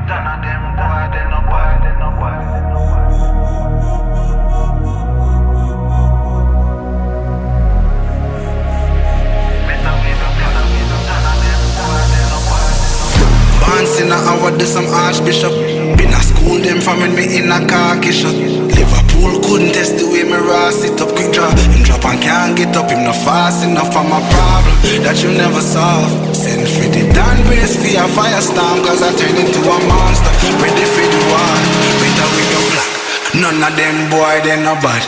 In a hour, do some archbishop. Been a school them from when me in a khaki shot. Liverpool couldn't test the way me raw sit up. Quick draw, him drop and can't get up. Him not fast enough for my problem that you never solve. Send for the Dan brace for a firestorm, cause I turn into a monster. Ready for the war, better with your black. None of them boy, they no bad.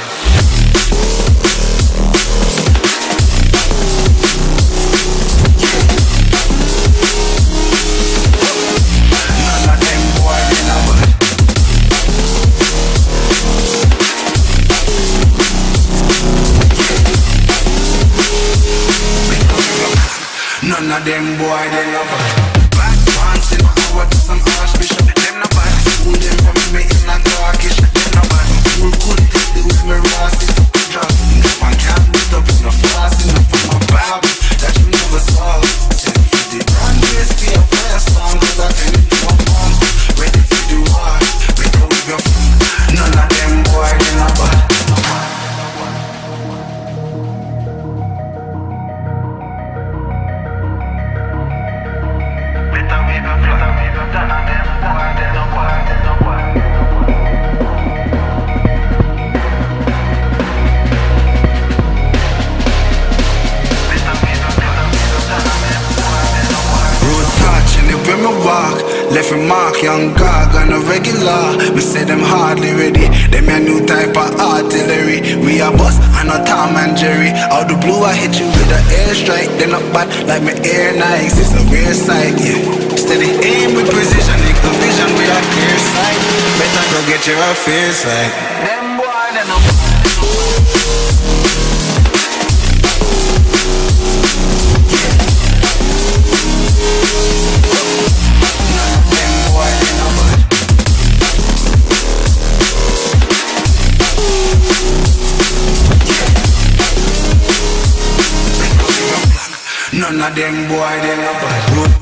None of them boy, they no bad. Bad ones in power to some archbishop. Them no bad. School them from me in a darkish. Them no bad. Fool couldn't take the way me raw sit up the drop. Man can't beat up, no fast enough for my Bible that you never saw. Send for the brand race for your first song, cause I turn into a monster. Ready for the war, better with your phone. None of them boy, they no bad. Left a mark, young gog on a regular. Me say them hardly ready. Them a new type of artillery. We a bust and a Tom and Jerry. Out the blue I hit you with an airstrike. They not bad like my air nights. It's a rare sight, yeah. Steady aim with precision. Make the vision with a clear sight. Better go get your affairs right. Them boy, they no bad. None of them boy, they no bad.